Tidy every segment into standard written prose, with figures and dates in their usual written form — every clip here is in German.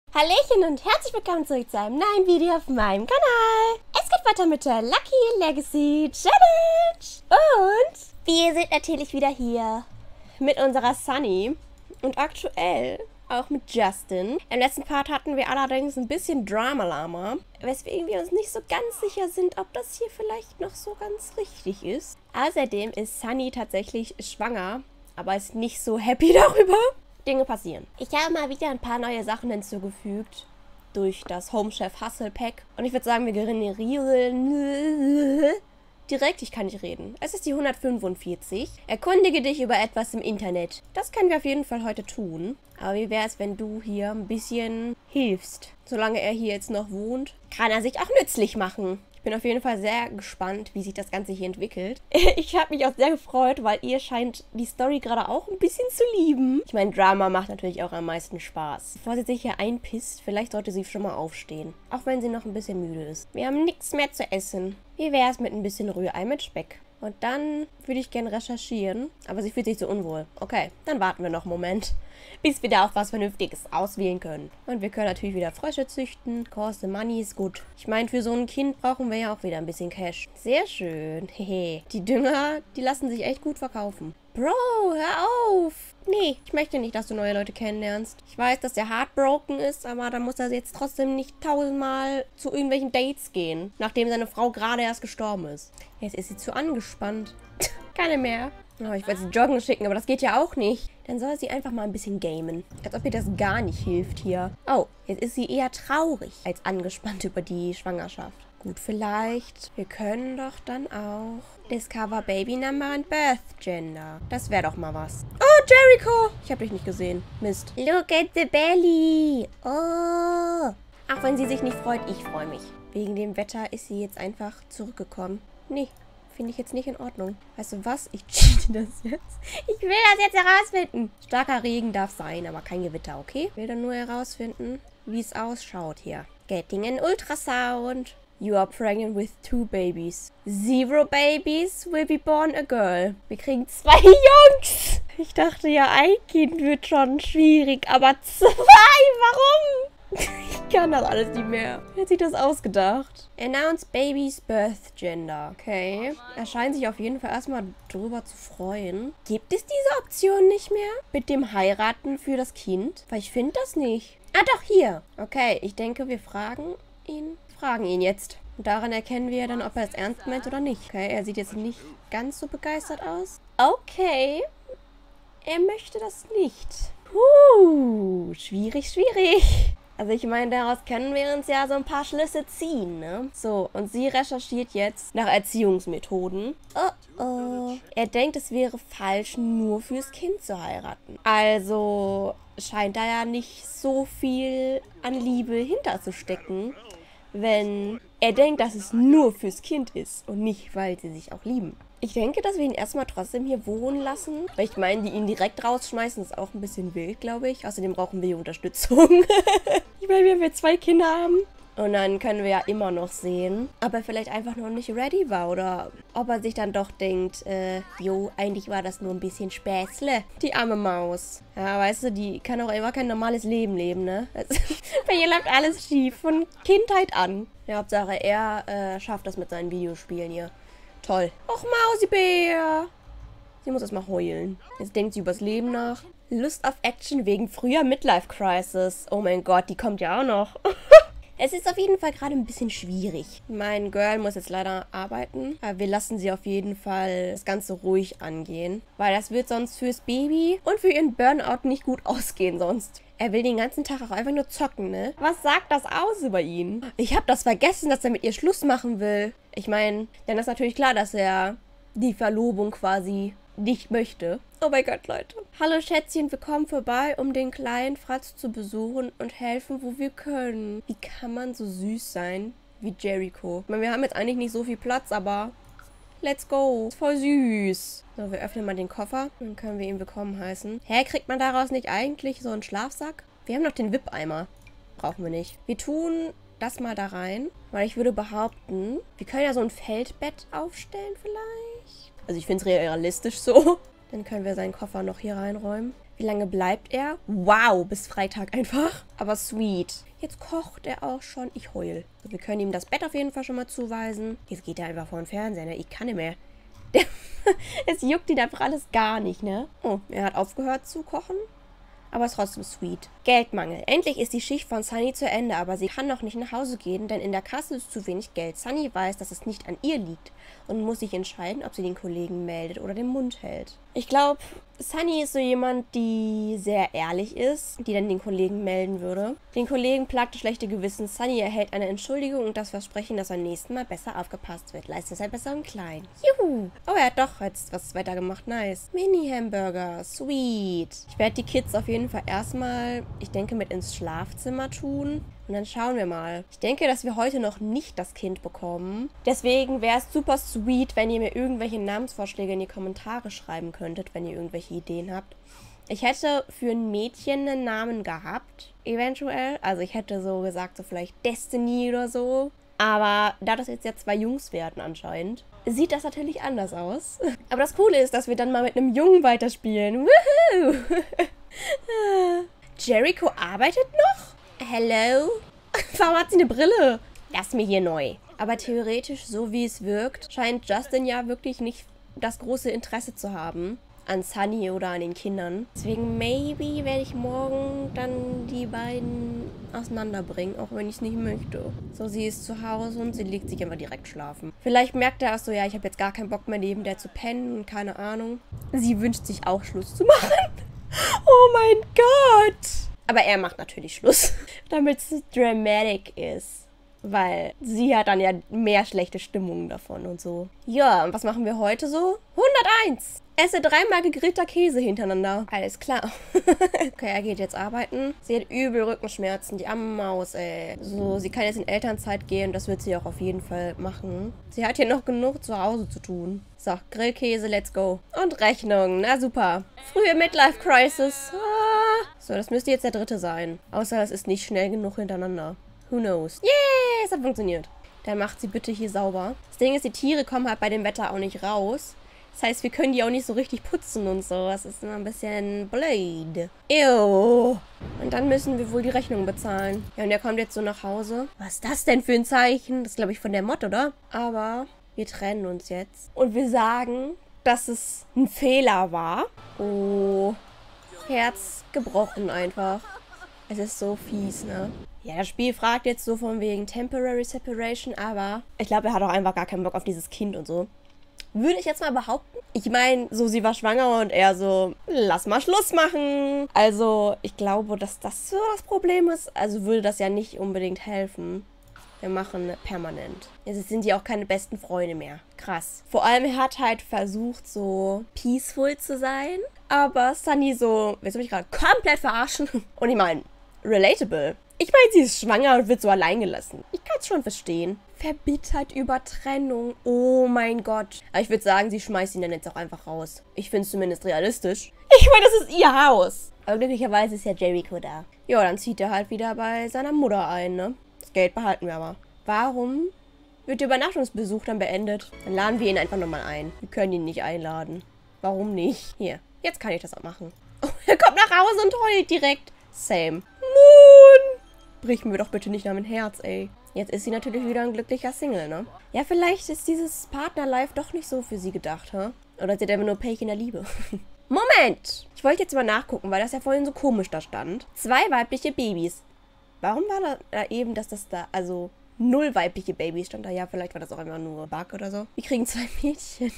Hallöchen und herzlich willkommen zurück zu einem neuen Video auf meinem Kanal. Es geht weiter mit der Lucky Legacy Challenge. Und wir sind natürlich wieder hier mit unserer Sunny und aktuell auch mit Justin. Im letzten Part hatten wir allerdings ein bisschen Drama-Lama, weswegen wir uns nicht so ganz sicher sind, ob das hier vielleicht noch so ganz richtig ist. Außerdem ist Sunny tatsächlich schwanger, aber ist nicht so happy darüber. Dinge passieren. Ich habe mal wieder ein paar neue Sachen hinzugefügt durch das Home Chef Hustle Pack. Und ich würde sagen, wir generieren direkt, ich kann nicht reden. Es ist die 145. Erkundige dich über etwas im Internet. Das können wir auf jeden Fall heute tun. Aber wie wäre es, wenn du hier ein bisschen hilfst? Solange er hier jetzt noch wohnt, kann er sich auch nützlich machen. Ich bin auf jeden Fall sehr gespannt, wie sich das Ganze hier entwickelt. Ich habe mich auch sehr gefreut, weil ihr scheint die Story gerade auch ein bisschen zu lieben. Ich meine, Drama macht natürlich auch am meisten Spaß. Bevor sie sich hier einpisst, vielleicht sollte sie schon mal aufstehen. Auch wenn sie noch ein bisschen müde ist. Wir haben nichts mehr zu essen. Wie wäre es mit ein bisschen Rührei mit Speck? Und dann würde ich gerne recherchieren. Aber sie fühlt sich so unwohl. Okay, dann warten wir noch einen Moment, bis wir da auch was Vernünftiges auswählen können. Und wir können natürlich wieder Frösche züchten. Cost the money ist gut. Ich meine, für so ein Kind brauchen wir ja auch wieder ein bisschen Cash. Sehr schön. Hehe. Die Dünger, die lassen sich echt gut verkaufen. Bro, hör auf. Nee, ich möchte nicht, dass du neue Leute kennenlernst. Ich weiß, dass der heartbroken ist, aber da muss er jetzt trotzdem nicht 1000-mal zu irgendwelchen Dates gehen, nachdem seine Frau gerade erst gestorben ist. Jetzt ist sie zu angespannt. Keine mehr. Oh, ich wollte sie joggen schicken, aber das geht ja auch nicht. Dann soll sie einfach mal ein bisschen gamen. Als ob ihr das gar nicht hilft hier. Oh, jetzt ist sie eher traurig als angespannt über die Schwangerschaft. Gut, vielleicht. Wir können doch dann auch Discover Baby Number and Birth Gender. Das wäre doch mal was. Oh, Jericho! Ich habe dich nicht gesehen. Mist. Look at the belly. Oh. Auch wenn sie sich nicht freut, ich freue mich. Wegen dem Wetter ist sie jetzt einfach zurückgekommen. Nee. Finde ich jetzt nicht in Ordnung. Weißt du was? Ich cheate das jetzt. Ich will das jetzt herausfinden. Starker Regen darf sein, aber kein Gewitter, okay? Ich will dann nur herausfinden, wie es ausschaut hier. Getting an Ultrasound. You are pregnant with 2 babies. 0 babies will be born a girl. Wir kriegen 2 Jungs. Ich dachte ja, ein Kind wird schon schwierig, aber 2? Warum? Ich kann das alles nicht mehr. Wer hat sich das ausgedacht? Announce baby's birth gender. Okay. Er scheint sich auf jeden Fall erstmal drüber zu freuen. Gibt es diese Option nicht mehr? Mit dem Heiraten für das Kind? Weil ich finde das nicht. Ah, doch, hier. Okay, ich denke, wir fragen ihn jetzt. Und daran erkennen wir dann, ob er es ernst meint oder nicht. Okay, er sieht jetzt nicht ganz so begeistert aus. Okay. Er möchte das nicht. Schwierig, schwierig. Also ich meine, daraus können wir uns ja so ein paar Schlüsse ziehen, ne? So, und sie recherchiert jetzt nach Erziehungsmethoden. Oh. Er denkt, es wäre falsch, nur fürs Kind zu heiraten. Also scheint da ja nicht so viel an Liebe hinterzustecken, wenn er denkt, dass es nur fürs Kind ist und nicht, weil sie sich auch lieben. Ich denke, dass wir ihn erstmal trotzdem hier wohnen lassen. Weil ich meine, die ihn direkt rausschmeißen, ist auch ein bisschen wild, glaube ich. Außerdem brauchen wir Unterstützung. Ich meine, wenn wir 2 Kinder haben. Und dann können wir ja immer noch sehen, ob er vielleicht einfach noch nicht ready war. Oder ob er sich dann doch denkt, eigentlich war das nur ein bisschen Späßle. Die arme Maus. Ja, weißt du, die kann auch immer kein normales Leben leben, ne? Also, bei ihr läuft alles schief, von Kindheit an. Ja, Hauptsache, er schafft das mit seinen Videospielen hier. Toll. Och, Mausibär. Sie muss erstmal heulen. Jetzt denkt sie übers Leben nach. Lust auf Action wegen früher Midlife-Crisis. Oh mein Gott, die kommt ja auch noch. Es ist auf jeden Fall gerade ein bisschen schwierig. Mein Girl muss jetzt leider arbeiten. Aber wir lassen sie auf jeden Fall das Ganze ruhig angehen. Weil das wird sonst fürs Baby und für ihren Burnout nicht gut ausgehen sonst. Er will den ganzen Tag auch einfach nur zocken, ne? Was sagt das aus über ihn? Ich habe das vergessen, dass er mit ihr Schluss machen will. Ich meine, dann ist natürlich klar, dass er die Verlobung quasi nicht möchte. Oh mein Gott, Leute. Hallo Schätzchen, wir kommen vorbei, um den kleinen Fratz zu besuchen und helfen, wo wir können. Wie kann man so süß sein wie Jericho? Ich meine, wir haben jetzt eigentlich nicht so viel Platz, aber let's go. Ist voll süß. So, wir öffnen mal den Koffer. Dann können wir ihn willkommen heißen. Hä, kriegt man daraus nicht eigentlich so einen Schlafsack? Wir haben noch den Wippeimer. Brauchen wir nicht. Wir tun das mal da rein, weil ich würde behaupten, wir können ja so ein Feldbett aufstellen vielleicht. Also ich finde es realistisch so. Dann können wir seinen Koffer noch hier reinräumen. Wie lange bleibt er? Wow, bis Freitag einfach. Aber sweet. Jetzt kocht er auch schon. Ich heul. Also wir können ihm das Bett auf jeden Fall schon mal zuweisen. Jetzt geht er einfach vor den Fernseher, ne? Ich kann nicht mehr. Es juckt ihn einfach alles gar nicht, ne? Oh, er hat aufgehört zu kochen. Aber ist trotzdem sweet. Geldmangel. Endlich ist die Schicht von Sunny zu Ende, aber sie kann noch nicht nach Hause gehen, denn in der Kasse ist zu wenig Geld. Sunny weiß, dass es nicht an ihr liegt und muss sich entscheiden, ob sie den Kollegen meldet oder den Mund hält. Ich glaube, Sunny ist so jemand, die sehr ehrlich ist, die dann den Kollegen melden würde. Den Kollegen plagt das schlechte Gewissen. Sunny erhält eine Entschuldigung und das Versprechen, dass beim nächsten Mal besser aufgepasst wird. Leistet es halt besser und klein. Juhu! Oh, er hat doch jetzt was weitergemacht. Nice. Mini-Hamburger. Sweet. Ich werde die Kids auf jeden Fall erstmal, ich denke, mit ins Schlafzimmer tun. Und dann schauen wir mal. Ich denke, dass wir heute noch nicht das Kind bekommen. Deswegen wäre es super sweet, wenn ihr mir irgendwelche Namensvorschläge in die Kommentare schreiben könntet, wenn ihr irgendwelche Ideen habt. Ich hätte für ein Mädchen einen Namen gehabt, eventuell. Also ich hätte so gesagt, so vielleicht Destiny oder so. Aber da das jetzt ja 2 Jungs werden anscheinend, sieht das natürlich anders aus. Aber das Coole ist, dass wir dann mal mit einem Jungen weiterspielen. Woohoo! Jericho arbeitet noch? Hello? Warum hat sie eine Brille? Lass mir hier neu. Aber theoretisch, so wie es wirkt, scheint Justin ja wirklich nicht das große Interesse zu haben an Sunny oder an den Kindern. Deswegen, maybe werde ich morgen dann die beiden auseinanderbringen, auch wenn ich es nicht möchte. So, sie ist zu Hause und sie legt sich immer direkt schlafen. Vielleicht merkt er auch so, ja, ich habe jetzt gar keinen Bock mehr neben der zu pennen und keine Ahnung. Sie wünscht sich auch Schluss zu machen. Oh mein Gott! Aber er macht natürlich Schluss, damit es dramatic ist. Weil sie hat dann ja mehr schlechte Stimmungen davon und so. Ja, und was machen wir heute so? 101! Esse 3-mal gegrillter Käse hintereinander. Alles klar. Okay, er geht jetzt arbeiten. Sie hat übel Rückenschmerzen, die arme Maus, ey. So, sie kann jetzt in Elternzeit gehen, das wird sie auch auf jeden Fall machen. Sie hat hier noch genug zu Hause zu tun. So, Grillkäse, let's go. Und Rechnung, na super. Frühe Midlife-Crisis. Ah. So, das müsste jetzt der 3. sein. Außer es ist nicht schnell genug hintereinander. Who knows? Yay, es hat funktioniert. Dann macht sie bitte hier sauber. Das Ding ist, die Tiere kommen halt bei dem Wetter auch nicht raus. Das heißt, wir können die auch nicht so richtig putzen und so. Das ist immer ein bisschen blöd. Ew. Und dann müssen wir wohl die Rechnung bezahlen. Ja, und er kommt jetzt so nach Hause. Was ist das denn für ein Zeichen? Das ist, glaube ich, von der Mod, oder? Aber wir trennen uns jetzt. Und wir sagen, dass es ein Fehler war. Oh. Herz gebrochen einfach. Es ist so fies, ne? Ja, das Spiel fragt jetzt so von wegen Temporary Separation, aber ich glaube, er hat auch einfach gar keinen Bock auf dieses Kind und so. Würde ich jetzt mal behaupten. Ich meine, so sie war schwanger und er so, lass mal Schluss machen. Also, ich glaube, dass das so das Problem ist. Also würde das ja nicht unbedingt helfen. Wir machen permanent. Jetzt sind die auch keine besten Freunde mehr. Krass. Vor allem, er hat halt versucht, so peaceful zu sein. Aber Sunny so, willst du mich gerade komplett verarschen? Und ich meine, relatable. Ich meine, sie ist schwanger und wird so allein gelassen. Ich kann es schon verstehen. Verbittert über Trennung. Oh mein Gott. Aber ich würde sagen, sie schmeißt ihn dann jetzt auch einfach raus. Ich finde es zumindest realistisch. Ich meine, das ist ihr Haus. Aber glücklicherweise ist ja Jericho da. Ja, dann zieht er halt wieder bei seiner Mutter ein, ne? Das Geld behalten wir aber. Warum wird der Übernachtungsbesuch dann beendet? Dann laden wir ihn einfach nochmal ein. Wir können ihn nicht einladen. Warum nicht? Hier, jetzt kann ich das auch machen. Oh, er kommt nach Hause und heult direkt. Same. Moon! Brich mir doch bitte nicht nach mein Herz, ey. Jetzt ist sie natürlich wieder ein glücklicher Single, ne? Ja, vielleicht ist dieses Partnerlife doch nicht so für sie gedacht, hä? Oder sie hat einfach nur Pech in der Liebe. Moment! Ich wollte jetzt mal nachgucken, weil das ja vorhin so komisch da stand. 2 weibliche Babys. Warum war da eben, dass das da, also 0 weibliche Babys stand da? Ja, vielleicht war das auch einfach nur Bug oder so. Wir kriegen 2 Mädchen.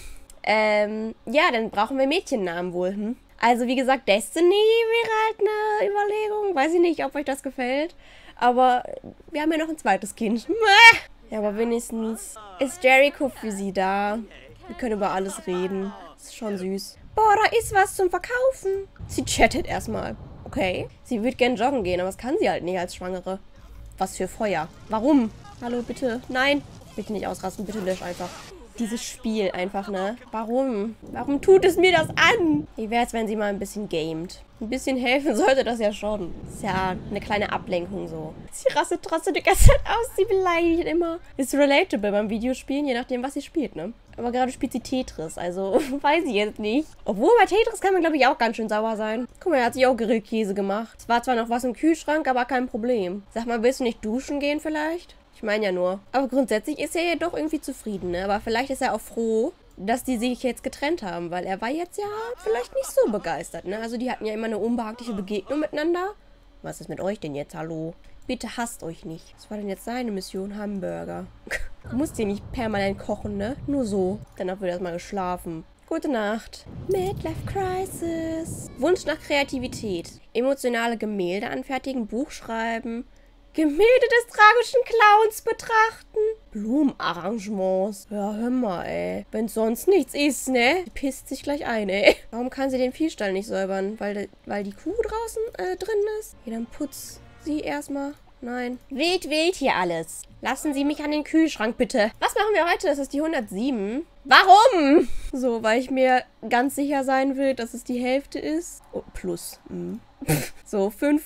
Ja, dann brauchen wir Mädchennamen wohl, hm? Also, wie gesagt, Destiny wäre halt eine Überlegung. Weiß ich nicht, ob euch das gefällt. Aber wir haben ja noch ein zweites Kind. Ja, aber wenigstens ist Jericho für sie da. Wir können über alles reden. Das ist schon süß. Boah, da ist was zum Verkaufen. Sie chattet erstmal. Okay. Sie würde gern joggen gehen, aber das kann sie halt nicht als Schwangere. Was für Feuer. Warum? Hallo, bitte. Nein. Bitte nicht ausrasten. Bitte lösch einfach. Dieses Spiel einfach, ne? Warum? Warum tut es mir das an? Wie wäre es, wenn sie mal ein bisschen gamet? Ein bisschen helfen sollte das ja schon. Ist ja eine kleine Ablenkung so. Sie rastet trotzdem die ganze Zeit aus. Sie beleidigt immer. Ist relatable beim Videospielen, je nachdem, was sie spielt, ne? Aber gerade spielt sie Tetris, also weiß ich jetzt nicht. Obwohl, bei Tetris kann man, glaube ich, auch ganz schön sauer sein. Guck mal, er hat sich auch Grillkäse gemacht. Es war zwar noch was im Kühlschrank, aber kein Problem. Sag mal, willst du nicht duschen gehen vielleicht? Ich meine ja nur. Aber grundsätzlich ist er ja doch irgendwie zufrieden, ne? Aber vielleicht ist er auch froh, dass die sich jetzt getrennt haben, weil er war jetzt ja vielleicht nicht so begeistert, ne? Also die hatten ja immer eine unbehagliche Begegnung miteinander. Was ist mit euch denn jetzt? Hallo? Bitte hasst euch nicht. Was war denn jetzt seine Mission? Hamburger. Du musst hier nicht permanent kochen, ne? Nur so. Danach wird erstmal geschlafen. Gute Nacht. Midlife Crisis. Wunsch nach Kreativität. Emotionale Gemälde anfertigen, Buch schreiben. Gemälde des tragischen Clowns betrachten. Blumenarrangements. Ja, hör mal, ey. Wenn sonst nichts ist, ne? Die pisst sich gleich ein, ey. Warum kann sie den Viehstall nicht säubern? Weil die Kuh draußen drin ist? Ja, dann putz sie erstmal. Nein. Wild, wild hier alles. Lassen Sie mich an den Kühlschrank, bitte. Was machen wir heute? Das ist die 107. Warum? So, weil ich mir ganz sicher sein will, dass es die Hälfte ist. Oh, plus. So,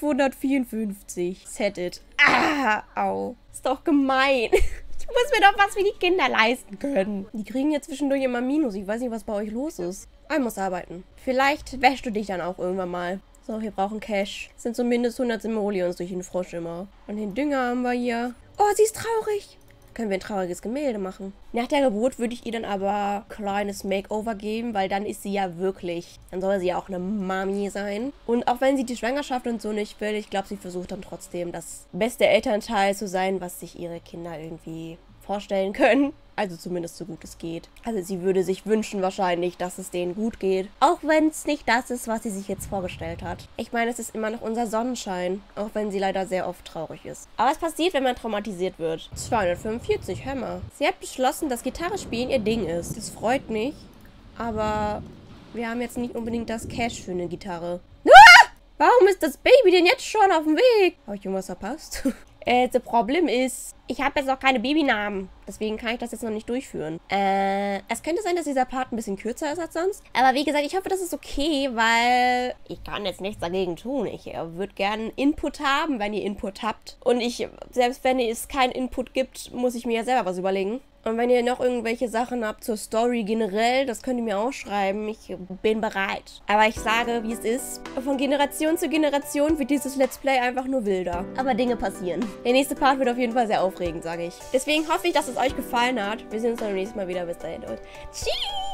554. Set it. Ah, au. Ist doch gemein. Ich muss mir doch was für die Kinder leisten können. Die kriegen ja zwischendurch immer Minus. Ich weiß nicht, was bei euch los ist. Ich muss arbeiten. Vielleicht wäschst du dich dann auch irgendwann mal. So, wir brauchen Cash. Das sind zumindest 100 Simoleons durch den Frosch immer. Und den Dünger haben wir hier. Oh, sie ist traurig. Können wir ein trauriges Gemälde machen. Nach der Geburt würde ich ihr dann aber ein kleines Makeover geben, weil dann ist sie ja wirklich, dann soll sie ja auch eine Mami sein. Und auch wenn sie die Schwangerschaft und so nicht will, ich glaube, sie versucht dann trotzdem das beste Elternteil zu sein, was sich ihre Kinder irgendwie vorstellen können. Also zumindest so gut es geht. Also sie würde sich wünschen wahrscheinlich, dass es denen gut geht. Auch wenn es nicht das ist, was sie sich jetzt vorgestellt hat. Ich meine, es ist immer noch unser Sonnenschein. Auch wenn sie leider sehr oft traurig ist. Aber es passiert, wenn man traumatisiert wird. 245, Hammer. Sie hat beschlossen, dass Gitarrespielen ihr Ding ist. Das freut mich. Aber wir haben jetzt nicht unbedingt das Cash für eine Gitarre. Ah! Warum ist das Baby denn jetzt schon auf dem Weg? Habe ich irgendwas verpasst? Das Problem ist, ich habe jetzt noch keine Babynamen. Deswegen kann ich das jetzt noch nicht durchführen. Es könnte sein, dass dieser Part ein bisschen kürzer ist als sonst. Aber wie gesagt, ich hoffe, das ist okay, weil ich kann jetzt nichts dagegen tun. Ich würde gerne Input haben, wenn ihr Input habt. Und selbst wenn es keinen Input gibt, muss ich mir ja selber was überlegen. Und wenn ihr noch irgendwelche Sachen habt zur Story generell, das könnt ihr mir auch schreiben. Ich bin bereit. Aber ich sage, wie es ist. Von Generation zu Generation wird dieses Let's Play einfach nur wilder. Aber Dinge passieren. Der nächste Part wird auf jeden Fall sehr aufregend, sage ich. Deswegen hoffe ich, dass es euch gefallen hat. Wir sehen uns dann beim nächsten Mal wieder. Bis dahin und tschüss!